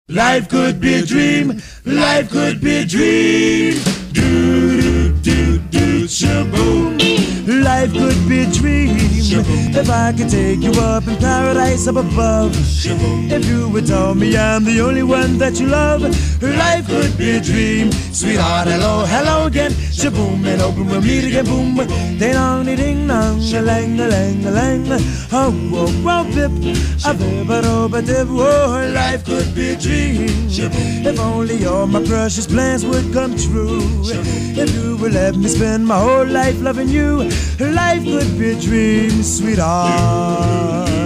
Life could be a dream, life could be a dream. Do do do do shaboom. Life could be a dream. Shaboom. If I could take you up in paradise up above. Shaboom. If you would tell me I'm the only one that you love. Life could be a dream. Sweetheart, hello, hello again. Shaboom, and open we'll meet again. Boom, ding dong, ding dong, a lang, a lang, a lang. Oh, whoa, whoa, bip, a bip, a dip. Oh, life could be a dream. If only all my precious plans would come true. If you would let me spend my whole life loving you, life could be a dream, sweetheart.